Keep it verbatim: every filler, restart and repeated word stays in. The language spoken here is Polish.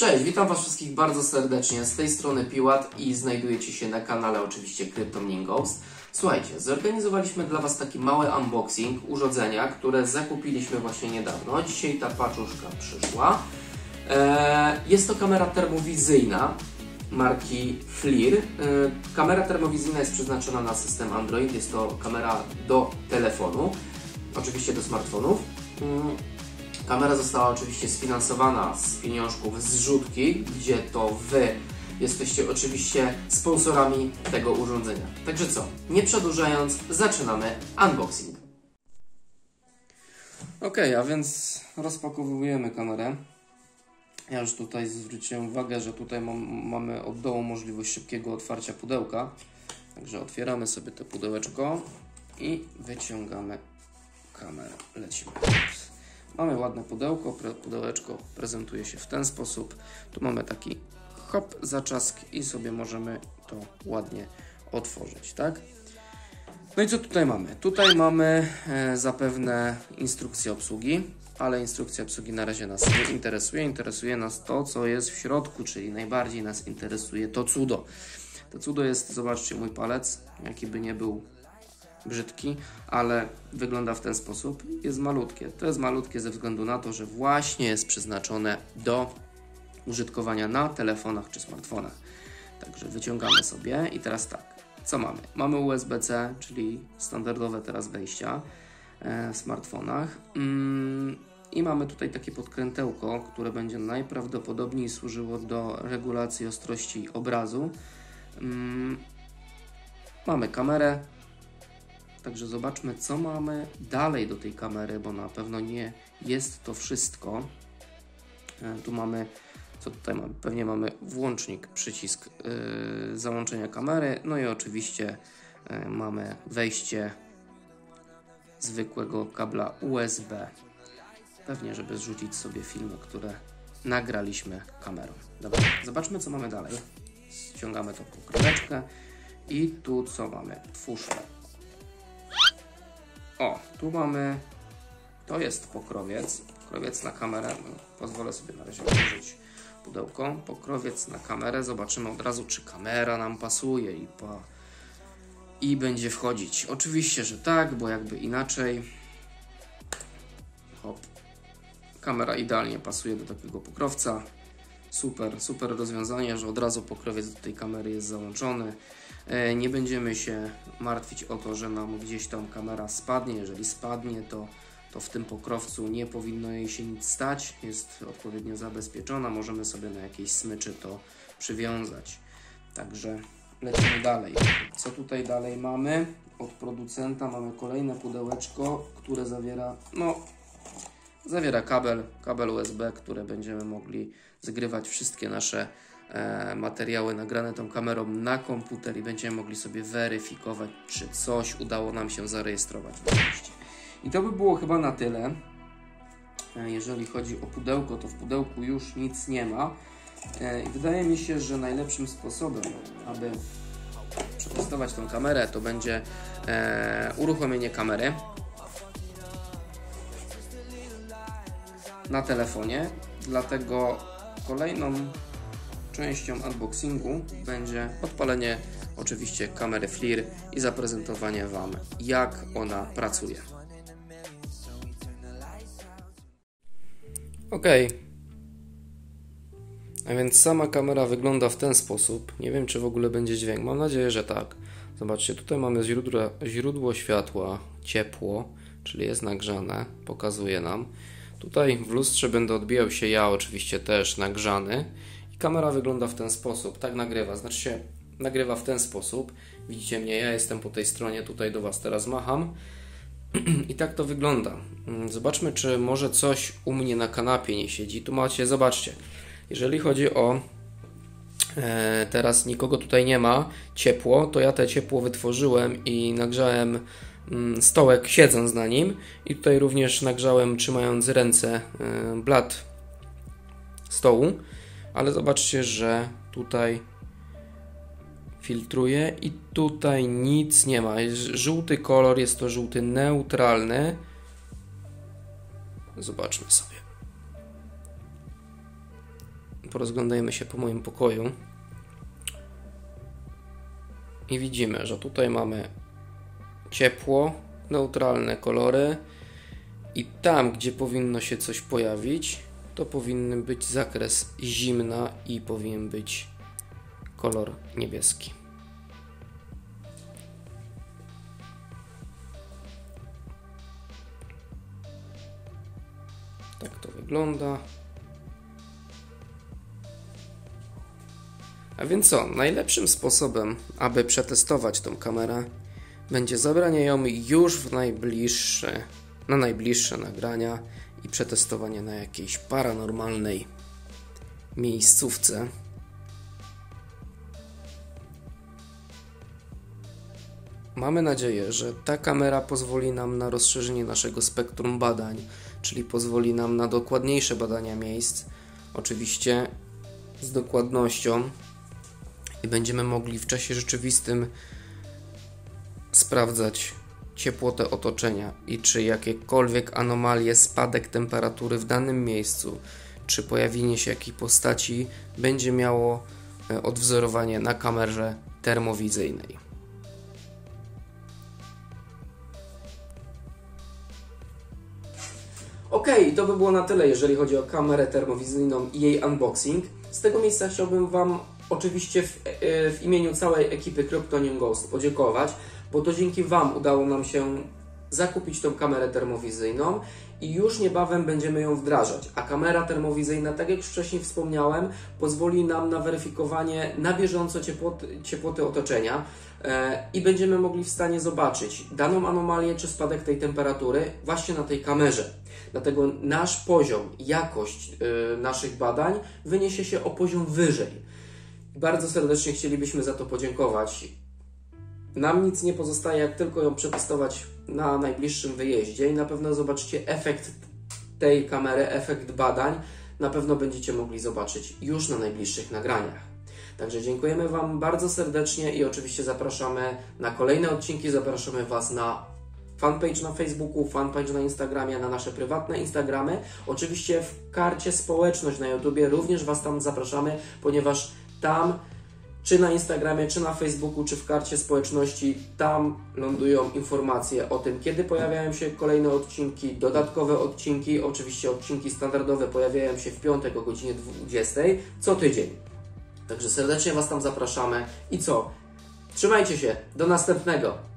Cześć, witam Was wszystkich bardzo serdecznie, z tej strony Piłat i znajdujecie się na kanale oczywiście Cryptomning Ghost. Słuchajcie, zorganizowaliśmy dla Was taki mały unboxing urządzenia, które zakupiliśmy właśnie niedawno. Dzisiaj ta paczuszka przyszła. Eee, jest to kamera termowizyjna marki FLIR. Eee, kamera termowizyjna jest przeznaczona na system Android, jest to kamera do telefonu, oczywiście do smartfonów. Eee, Kamera została oczywiście sfinansowana z pieniążków z zrzutki, gdzie to Wy jesteście oczywiście sponsorami tego urządzenia. Także co, nie przedłużając, zaczynamy unboxing. Ok, a więc rozpakowujemy kamerę. Ja już tutaj zwróciłem uwagę, że tutaj mam, mamy od dołu możliwość szybkiego otwarcia pudełka. Także otwieramy sobie to pudełeczko i wyciągamy kamerę. Lecimy. Mamy ładne pudełko, pudełeczko prezentuje się w ten sposób. Tu mamy taki hop, zaczask i sobie możemy to ładnie otworzyć, tak? No i co tutaj mamy? Tutaj mamy e, zapewne instrukcję obsługi, ale instrukcja obsługi na razie nas nie interesuje. Interesuje nas to, co jest w środku, czyli najbardziej nas interesuje to cudo. To cudo jest, zobaczcie, mój palec, jaki by nie był brzydki, ale wygląda w ten sposób. Jest malutkie. To jest malutkie ze względu na to, że właśnie jest przeznaczone do użytkowania na telefonach czy smartfonach. Także wyciągamy sobie i teraz tak, co mamy? Mamy U S B C, czyli standardowe teraz wejścia w smartfonach. I mamy tutaj takie podkrętełko, które będzie najprawdopodobniej służyło do regulacji ostrości obrazu. Mamy kamerę. Także zobaczmy, co mamy dalej do tej kamery, bo na pewno nie jest to wszystko. E, tu mamy, co tutaj mamy? Pewnie mamy włącznik, przycisk yy, załączenia kamery, no i oczywiście yy, mamy wejście zwykłego kabla U S B. Pewnie, żeby zrzucić sobie filmy, które nagraliśmy kamerą. Dobra, zobaczmy, co mamy dalej. Ściągamy tą pokryweczkę i tu co mamy? Twórzmy. O, tu mamy, to jest pokrowiec, pokrowiec na kamerę, no, pozwolę sobie na razie otworzyć pudełko, pokrowiec na kamerę, zobaczymy od razu, czy kamera nam pasuje i, pa, i będzie wchodzić. Oczywiście, że tak, bo jakby inaczej, hop, kamera idealnie pasuje do takiego pokrowca. Super, super rozwiązanie, że od razu pokrowiec do tej kamery jest załączony. Nie będziemy się martwić o to, że nam gdzieś tam kamera spadnie. Jeżeli spadnie, to, to w tym pokrowcu nie powinno jej się nic stać. Jest odpowiednio zabezpieczona. Możemy sobie na jakiejś smyczy to przywiązać. Także lecimy dalej. Co tutaj dalej mamy? Od producenta mamy kolejne pudełeczko, które zawiera, no, zawiera kabel, kabel U S B, które będziemy mogli zgrywać wszystkie nasze e, materiały nagrane tą kamerą na komputer i będziemy mogli sobie weryfikować, czy coś udało nam się zarejestrować. I to by było chyba na tyle. E, jeżeli chodzi o pudełko, to w pudełku już nic nie ma. E, I wydaje mi się, że najlepszym sposobem, aby przetestować tą kamerę, to będzie e, uruchomienie kamery na telefonie, dlatego kolejną częścią unboxingu będzie odpalenie oczywiście kamery FLIR i zaprezentowanie Wam, jak ona pracuje. Ok, a więc sama kamera wygląda w ten sposób. Nie wiem, czy w ogóle będzie dźwięk, mam nadzieję, że tak. Zobaczcie, tutaj mamy źródło, źródło światła, ciepło, czyli jest nagrzane, pokazuje nam. Tutaj w lustrze będę odbijał się ja, oczywiście też nagrzany. I kamera wygląda w ten sposób, tak nagrywa, znaczy się nagrywa w ten sposób. Widzicie mnie, ja jestem po tej stronie, tutaj do Was teraz macham. I tak to wygląda. Zobaczmy, czy może coś u mnie na kanapie nie siedzi. Tu macie, zobaczcie, jeżeli chodzi o e, teraz nikogo tutaj nie ma, ciepło, to ja te ciepło wytworzyłem i nagrzałem stołek siedząc na nim i tutaj również nagrzałem trzymając ręce blat stołu, ale zobaczcie, że tutaj filtruje i tutaj nic nie ma. Żółty kolor, jest to żółty neutralny. Zobaczmy sobie. porozglądajmy się po moim pokoju. I widzimy, że tutaj mamy ciepło, neutralne kolory i tam, gdzie powinno się coś pojawić, to powinien być zakres zimna i powinien być kolor niebieski. Tak to wygląda. A więc co? Najlepszym sposobem, aby przetestować tą kamerę, będzie zabranie ją już w najbliższe, na najbliższe nagrania i przetestowanie na jakiejś paranormalnej miejscówce. Mamy nadzieję, że ta kamera pozwoli nam na rozszerzenie naszego spektrum badań, czyli pozwoli nam na dokładniejsze badania miejsc, oczywiście z dokładnością, i będziemy mogli w czasie rzeczywistym sprawdzać ciepłotę otoczenia i czy jakiekolwiek anomalie, spadek temperatury w danym miejscu, czy pojawienie się jakiejś postaci będzie miało odwzorowanie na kamerze termowizyjnej. Ok, to by było na tyle, jeżeli chodzi o kamerę termowizyjną i jej unboxing. Z tego miejsca chciałbym Wam oczywiście w, w imieniu całej ekipy Kryptonian Ghost podziękować, bo to dzięki Wam udało nam się zakupić tą kamerę termowizyjną i już niebawem będziemy ją wdrażać. A kamera termowizyjna, tak jak już wcześniej wspomniałem, pozwoli nam na weryfikowanie na bieżąco ciepłoty, ciepłoty otoczenia e, i będziemy mogli w stanie zobaczyć daną anomalię czy spadek tej temperatury właśnie na tej kamerze. Dlatego nasz poziom, jakość e, naszych badań wyniesie się o poziom wyżej. Bardzo serdecznie chcielibyśmy za to podziękować. Nam nic nie pozostaje, jak tylko ją przetestować na najbliższym wyjeździe i na pewno zobaczycie efekt tej kamery, efekt badań. Na pewno będziecie mogli zobaczyć już na najbliższych nagraniach. Także dziękujemy Wam bardzo serdecznie i oczywiście zapraszamy na kolejne odcinki. Zapraszamy Was na fanpage na Facebooku, fanpage na Instagramie, na nasze prywatne Instagramy. Oczywiście w karcie społeczność na YouTubie również Was tam zapraszamy, ponieważ tam, czy na Instagramie, czy na Facebooku, czy w karcie społeczności, tam lądują informacje o tym, kiedy pojawiają się kolejne odcinki, dodatkowe odcinki. Oczywiście odcinki standardowe pojawiają się w piątek o godzinie dwudziestej co tydzień. Także serdecznie Was tam zapraszamy i co? Trzymajcie się, do następnego!